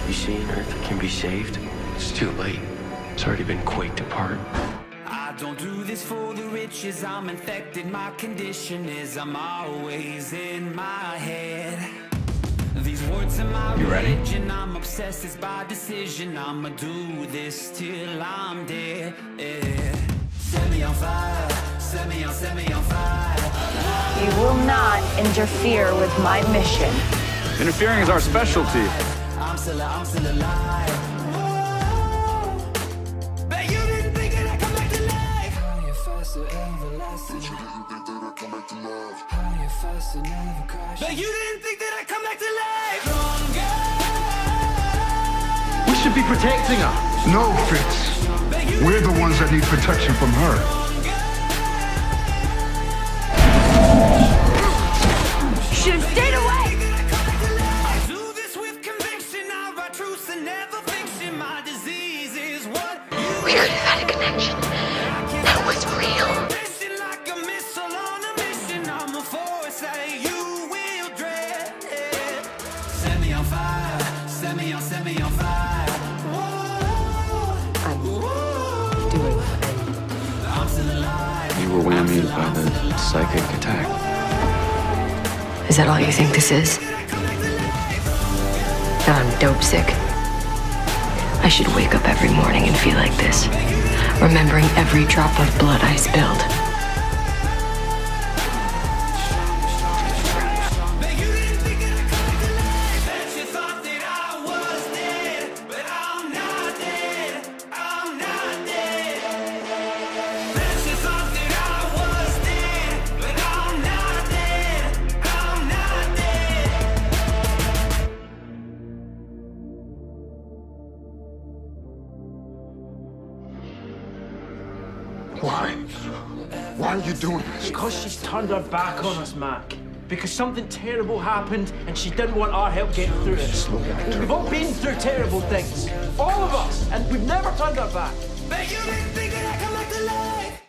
You see an Earth that can be saved? It's too late. It's already been quaked apart. I don't do this for the riches, I'm infected. My condition is I'm always in my head. These words are my religion, I'm obsessed, it's by decision. I'ma do this till I'm dead. Set me on fire, set me on fire. You will not interfere with my mission. Interfering is our specialty. I'm still alive. Bet you didn't think that I'd come back to life. Higher, faster, everlasting. Bet you didn't think that I'd come back to life. Higher, faster, never crash. Bet you didn't think that I'd come back to life. Stronger. We should be protecting her. No, Fitz. We're the ones that need protection from her. Should have stayed away! We could have had a connection. That was real. Set me on fire, set me on fire. I'm doing fine. I'm still alive. You were whammied by the psychic attack. Is that all you think this is? I'm dope sick. I should wake up every morning and feel like this, remembering every drop of blood I spilled. Why? Why are you doing this? Because she's turned her back on us, Mac. Because something terrible happened and she didn't want our help getting through it. Slow down. We've all been through terrible things. All of us. And we've never turned our back. Bet you didn't think that I'd come back to life.